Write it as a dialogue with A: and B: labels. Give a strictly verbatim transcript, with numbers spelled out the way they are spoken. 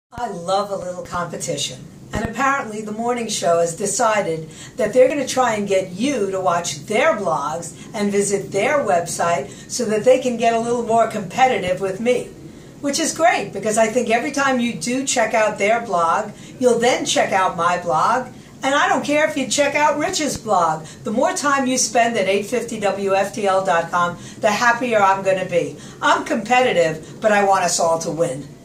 A: I love a little competition, and apparently the morning show has decided that they're going to try and get you to watch their blogs and visit their website so that they can get a little more competitive with me. Which is great, because I think every time you do check out their blog, you'll then check out my blog, and I don't care if you check out Rich's blog. The more time you spend at eight fifty W F T L dot com, the happier I'm going to be. I'm competitive, but I want us all to win.